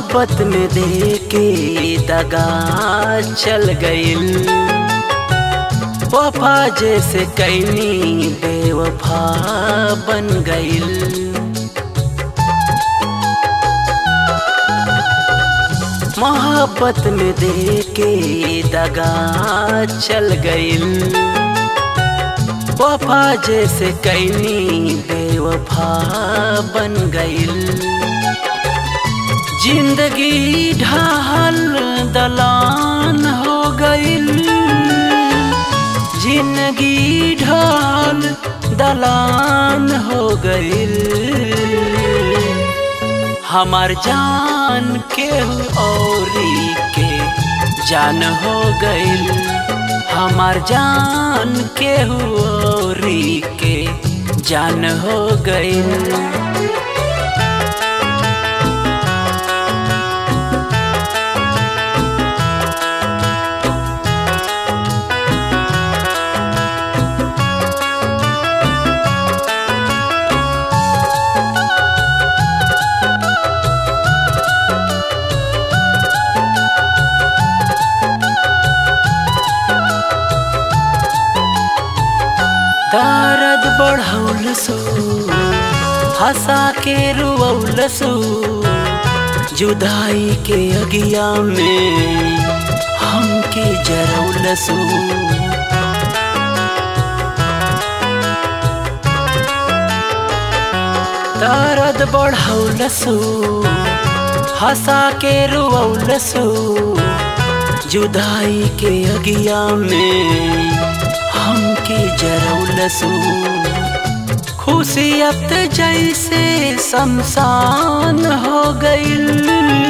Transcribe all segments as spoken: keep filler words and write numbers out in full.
मोहब्बत में देके दगा चल गइल। वफा जैसे कैनी बेवफा बन गइल। मोहब्बत में देके दगा चल गइल। वफा जैसे कैनी बेवफा बन गइल। जिंदगी ढाल दलान हो गइल। जिंदगी ढाल दलान हो गइल। हमार जान केहू औरी के जान हो गइल। हमार जान केहू औरी के जान हो गइल। दर्द बढ़ौलसो हंसा के रुवलसो। जुदाई के अगिया में हमके जरौलसो। दर्द बढ़ौलसो हंसा के रुवलसो। जुदाई के अगिया में हमके जरौलसो। खुशियत जैसे शमशान हो गइल।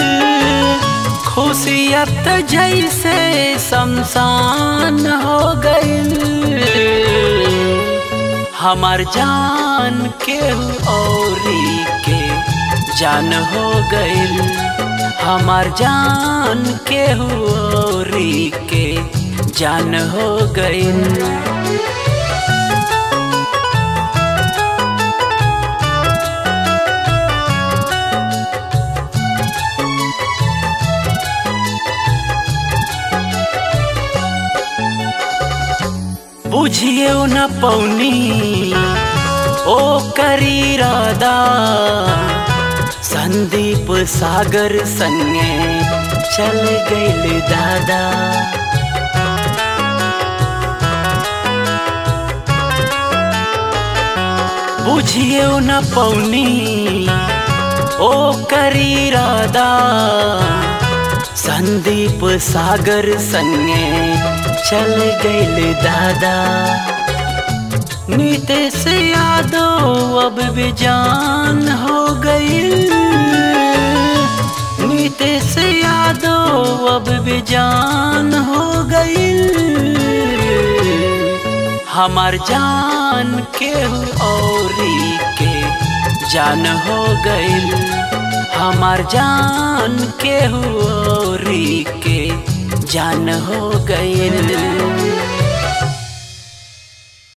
खुशियत जैसे शमशान हो गइल। हमार जान केहू औरी के जान हो गइल। हमार जान केहू औरी के जान हो गइल। बुझियो न पौनी ओ करी राधा। संदीप सागर संगे चल गइल दादा। बुझियो न पौनी ओ करी राधा। संदीप सागर संगे चल गइल दादा। नीतेश यादव अब बेजान हो गइल। नीतेश यादव अब बेजान हो गइल। हमार जान केहू औरी के जान हो गइल। हमार जान केहू औरी के जान हो गइल।